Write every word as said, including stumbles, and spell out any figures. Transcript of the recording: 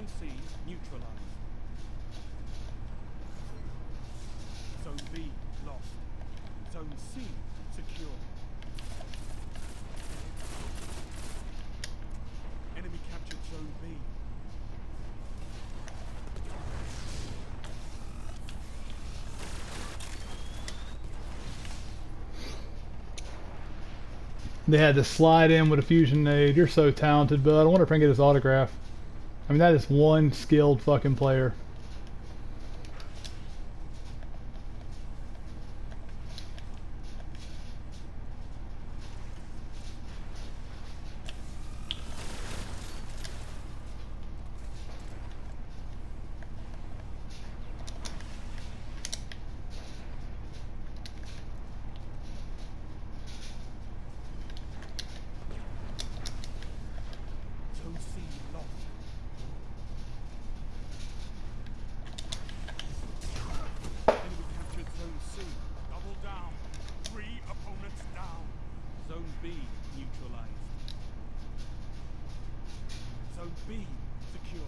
Zone C neutralized. Zone B lost. Zone C secure. Enemy captured Zone B. They had to slide in with a fusion nade. You're so talented, bud. I wonder if I can get his autograph. I mean, that is one skilled fucking player. Zone C lost. Enemy captured Zone C. Double down. Three opponents down. Zone B neutralized. Zone B secure.